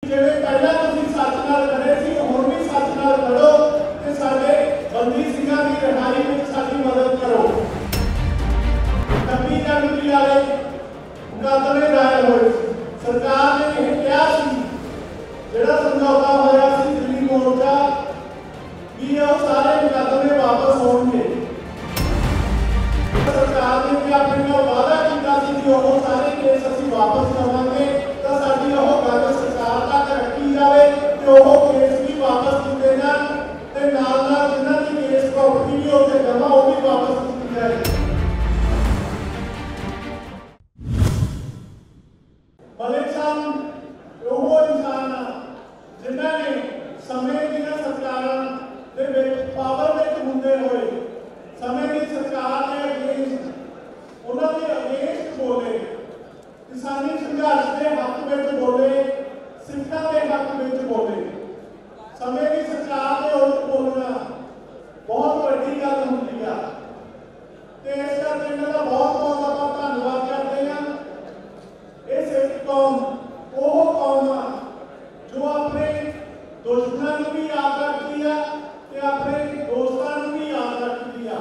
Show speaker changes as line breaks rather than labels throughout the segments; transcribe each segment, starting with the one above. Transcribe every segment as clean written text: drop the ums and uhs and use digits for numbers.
जिवें पहला तुसीं सच नाल खड़े सी हुण भी सच नाल खड़ो ते साडे बंदी सिंघां दी रिहाई विच साडी मदद करो। 26 जनवरी वाले मुकदमे दायर होए सरकार ने यह कहा सी जिहड़ा समझौता होया सी दिल्ली मोर्चा कि वो सारे मुकदमे वापस होणगे। सरकार ने भी अपने नाल वादा कीता सी कि वो सारे केस असीं वापस लवांगे तां साडी वो गल सरकार तक रखी जाए कि वो केस भी वापस कीते जाण ते नाल नाल जिन्हां दी केस प्रॉपर्टी भी उत्थे जमा वो भी वापस कीती जाए। मलिक साहब वो इंसान जिन्हां ने समय दीआं सरकारां दे विच पावर विच हुंदे होए समय की सरकार ने अगेंस्ट उन्हां दे अगेंस्ट बोले, किसानी संघर्ष के हक में बोले, सिक्खां के हक में बोले। समय की सरकार के उल्ट बोलना बहुत बड़ी गल होंदी है ते इस करके इन्हां दा बहुत बहुत आपां धन्नवाद करते हैं। ये सिख कौम वो कौम आ जो अपने दुश्मनों को भी याद रखती है ते अपने दोस्तों को भी याद रखती है।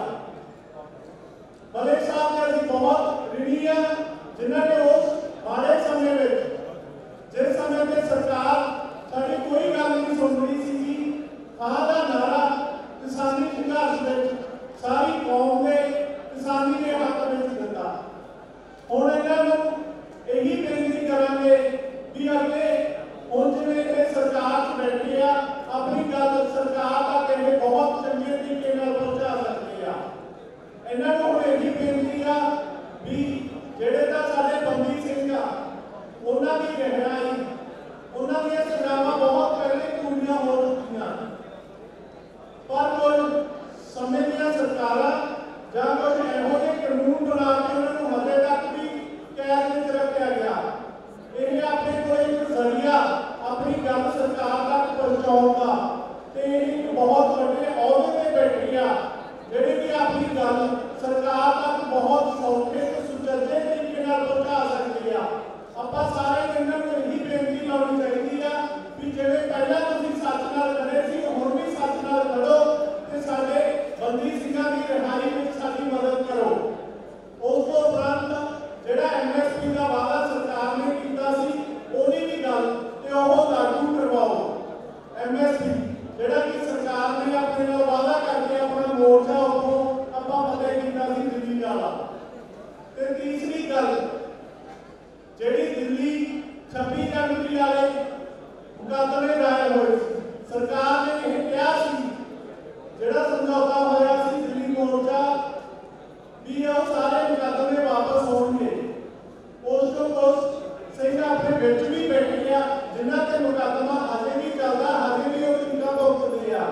मलिक साहब ने असीं बहुत ऋणी है जिन्होंने उस माड़े समय में जिस समय में सरकार साड़ी कोई गल नहीं सुन रही सी हां का नारा किसानी संघर्ष में सारी कौम ने किसानी के हक में दिता। हुण इन्हां यही बेनती करांगे कि अगे हुण जिवें सरकार बैठे आ अपनी गल सरकार तक इन्हें बहुत चंगे तरीके नाल पहुंचा सकते आ। इन्हां नूं हुण यही बेनती आ भी जिहड़े तां साडे बंदी सिंह आ उन्हां दी गहराई उन्हां दी सजावां बहुत पहले पूरीआं हो चुकीआं पर कुछ समय दीआं सरकारां जां कुछ इहो ਜਿਹੇ कानून बना के उन्हां नूं हजे तक भी कैद विच रखिया गया। यह अपने को एक जरिया अपनी गल सरकार तक पहुंचाउण दा ते एक बहुत बड़े अहुदे ते बैठी आ जिहड़ी कि अपनी गल सरकार तक बहुत सौखे ते सुचज्जे तरीके नाल पहुंचा सकदी आ। आपां सारे इन्हां नूं यही बेनती लाउणी चाहीदी आ कि जिवें पहला तुसीं सच नाल खड़े सी हुण भी सच नाल खड़ो ते साडे बंदी सिंघां दी रिहाई विच साडी मदद करो। उस तो उपरंत जिहड़ा MSP का वादा सरकार ने कीता सी ओहदी भी गल ते ओह लागू करवाओ। MSP जिहड़ा कि सरकार ने अपने नाल वादा करके अपना मोर्चा उत्थों आपां फतेह कीता सी दिल्ली वाला। ते तीसरी गल जिहड़ी दिल्ली 26 जनवरी वाले मुकदमे दायर होए सरकार ने यह कहा सी जिहड़ा समझौता होया सी दिल्ली मोर्चा भी वो सारे मुकदमे वापस होणगे। उस तो कुछ सिंह अपने विच भी बैठे आ जिन्हां ते मुकदमा अजे भी चलदा अजे भी वो टिक्का भुगतदे आ।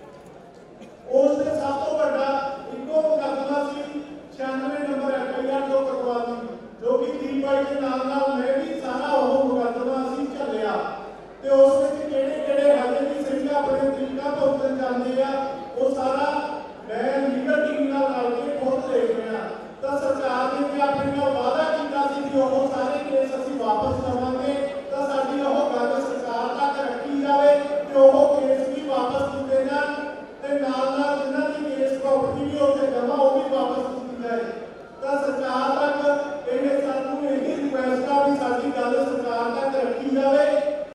उस ते सब तो वड्डा इक्को मुकदमा सी 96 नंबर FIR 243 जो कि 30 22 के नाल मैं भी सारा वो मुकदमा असीं झल्लिया ते उस